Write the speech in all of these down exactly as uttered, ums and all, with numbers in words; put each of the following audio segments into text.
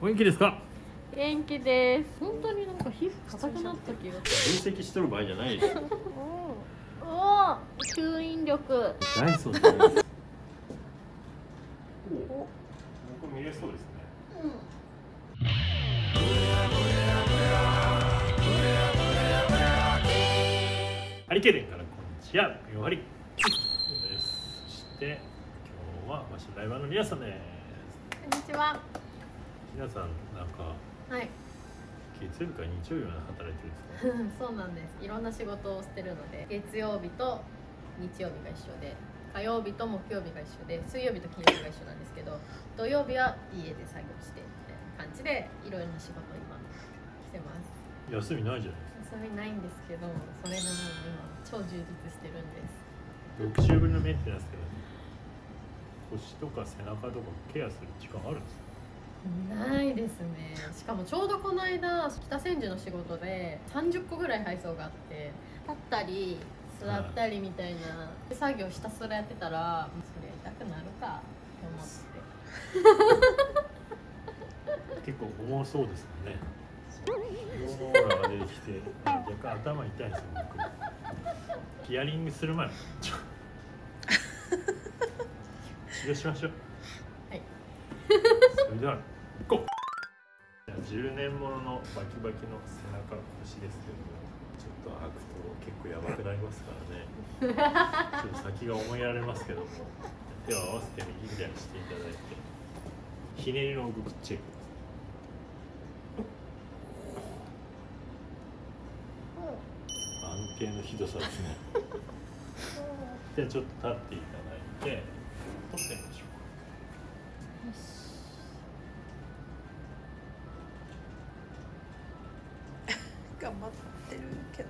お元気ですか？ 元気です。本当になんか皮膚硬くなった気がす分析しとる場合じゃないです。 る。おお、吸引力。 ダイソンじゃないです。おお、僕見れそうですね。 うん。 ハリケーンからこんにちは、よはりです。そして今日はマシンライバーの皆さんです。 こんにちは。 皆さんなんかはい。 月曜日から日曜日まで働いてるんですか？ そうなんです。いろんな仕事をしてるので、月曜日と日曜日が一緒で、火曜日と木曜日が一緒で、水曜日と金曜日が一緒なんですけど、土曜日は家で作業してみたいな感じでいろいろな仕事を今してます。 休みないじゃないですか。 休みないんですけど、それがもう今超充実してるんです。 ろく週ぶりのメンテナンスで腰とか背中とかケアする時間あるんですか？ ないですね。しかもちょうどこの間北千住の仕事でさんじゅっこぐらい配送があって、立ったり座ったりみたいな作業ひたすらやってたら、それ痛くなるかと思って。 結構重そうですもんね。ローラーが出てきて若干頭痛いですよ僕。ヒアリングする前に治療しましょう。 はい。 それでは行こう。じゃあじゅうねんもののバキバキの背中腰ですけども、ちょっと開くと結構やばくなりますからね。ちょっと先が思いやられますけども、手を合わせて右左していただいて、ひねりの動きチェック。安定のひどさですね。じゃあちょっと立っていただいて取ってみましょう。 頑張ってるけど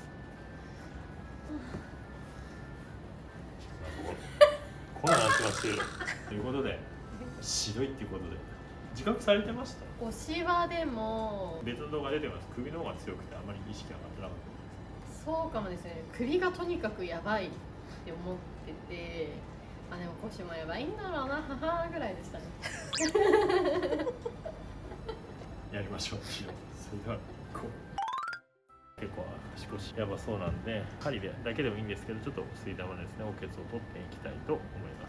こんなんなってますよということで、しどいっていうことで自覚されてました？ 腰はでも別の動画出てます。首の方が強くてあまり意識が上がってなかった。 そうかもですね。首がとにかくやばいって思ってて、あでも腰もやばいんだろうな母ぐらいでしたね。 やりましょう。それではこう結構足腰やばそうなんで、針でだけでもいいんですけど、ちょっと吸い玉ですね、おけつを取っていきたいと思います。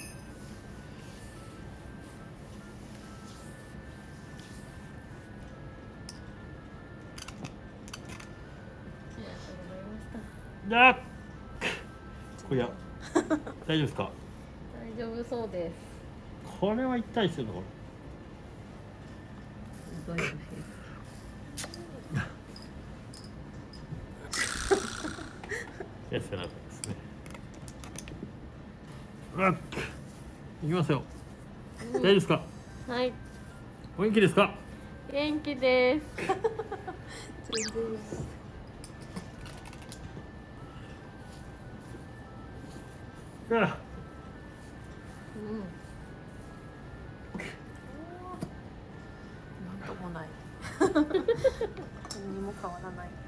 あっこれや大丈夫ですか？ 大丈夫そうです。 これは痛いですよね。これすごいです。 やつ背中ですね。あっいきますよ。大丈夫ですか？ はい。 お元気ですか？ 元気です。 全然ああうんなんともない何にも変わらない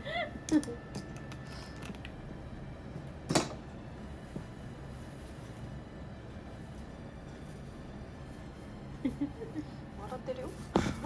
笑ってるよ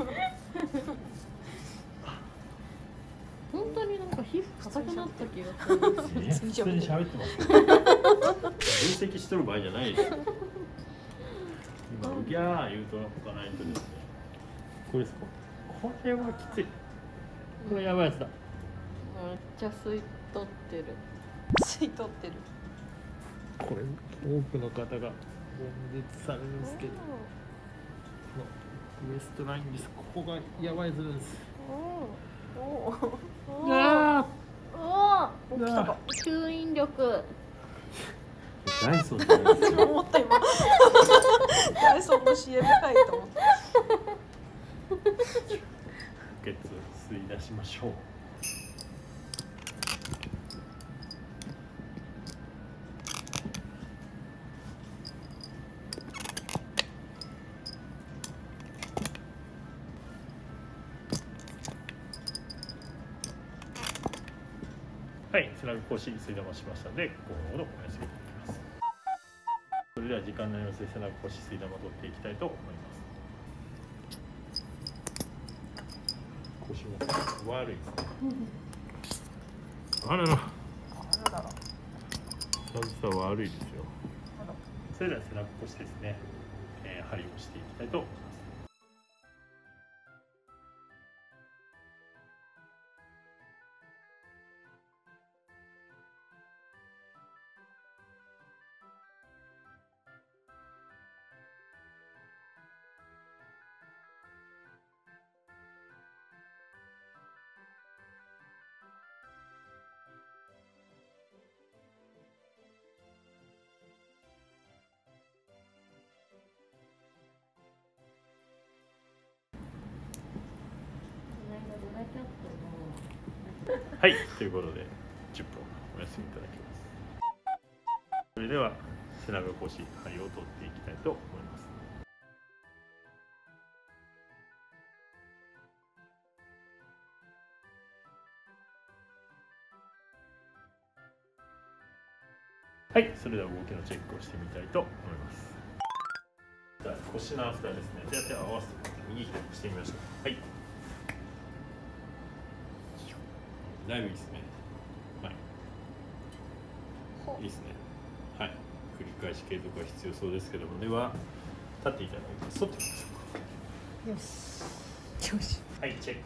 本当になんか皮膚硬くなった気がする。 ね、普通に喋ってますよ。分析しとる場合じゃないですよ。今うぎゃー言うとかないとですね。これですか？これはきつい。これやばいやつだ。 めっちゃ吸い取ってる。 吸い取ってるこれ多くの方が悶絶されるんですけど、このウエストラインです。ここがやばいずるんです。 おおあおお、 起きたか吸引力。 ダイソンじゃないですか。 思った今ダイソンの シーエム かいと思った血を吸い出しましょう。はい、背中腰吸い玉しましたので、ごふんほどお休みいただきます。それでは時間になりますので、背中腰吸い玉を取っていきたいと思います。 腰も悪いですね。あらら、 あららら。 さは悪いですよ。それでは背中腰ですね、えー、針をしていきたいと思います。はい、ということでじゅっぷんお休みいただきます。それでは背中腰針を取っていきたいと思います。はい、それでは動きのチェックをしてみたいと思います。じゃあ腰のアフターですね。手当てを合わせて右左してみましょう。はい。だいぶいいですね。はい。いいですね。はい。繰り返し継続が必要そうですけども、では立っていただいて反ってみましょうか。よし。よし。はい、チェックです。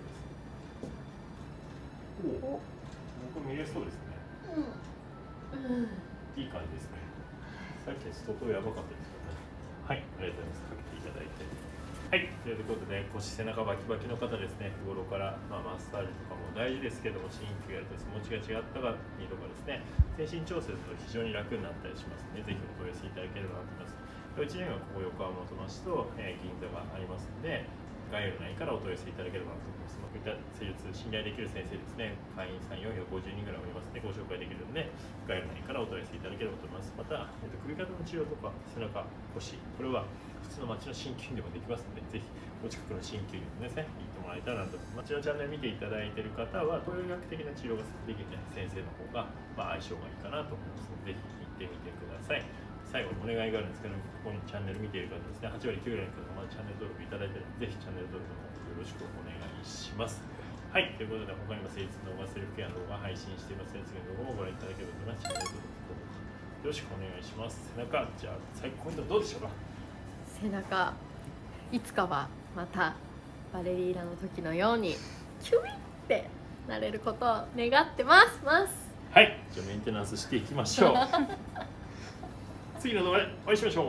おお。僕見れそうですね。うん。いい感じですね。さっき相当やばかったですよね。はい、ありがとうございます。かけていただいて。はい、ということで腰背中バキバキの方ですね、日頃から、まあ、マッサージとかも大事ですけども、鍼灸やると気持ちが違ったがいいとかですね、精神調整すると非常に楽になったりしますので、ぜひお問い合わせいただければと思います。うちにはここ横浜元町と、えー、銀座がありますので、概要欄からお問い合わせいただければと思います。こういった施術、信頼できる先生ですね、会員さんよんひゃくごじゅうにんぐらいおりますので、ご紹介できるので、概要欄からお問い合わせいただければと思います。また、えっと、首肩の治療とか背中、腰、これは普通の町の鍼灸院でもできますので、ぜひお近くの鍼灸院にですね、行ってもらえたらなと。町のチャンネル見ていただいている方は、東洋医学的な治療ができる先生の方が、まあ、相性がいいかなと思いますので、ぜひ行ってみてください。最後にお願いがあるんですけど、ここにチャンネル見ている方ですね、はちわりきゅうわりの方がまだチャンネル登録いただいているので、ぜひチャンネル登録の方よろしくお願いします。はい、ということで、他にも誠実の動画、セルフケアの動画配信していますので、次の動画もご覧いただければと思います。チャンネル登録よろしくお願いします。背中、じゃあ、最後、ポイントどうでしょうか。 背中、いつかはまたバレリーナの時のようにキュイってなれることを願ってますます。 はい、じゃあメンテナンスしていきましょう。次の動画でお会いしましょう。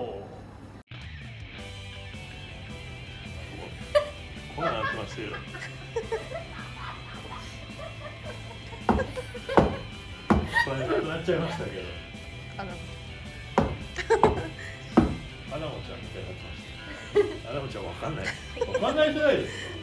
こんななってましたよ。これなくなっちゃいましたけど。 あの。 アナモちゃんみたいになってました。アナモちゃんわかんない。わかんないじゃないですか。